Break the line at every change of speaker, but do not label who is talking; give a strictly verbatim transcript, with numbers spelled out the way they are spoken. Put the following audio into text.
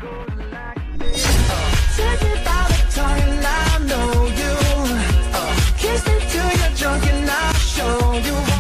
Take me by the tongue and I know you. Kiss me till you're drunk and I'll show you.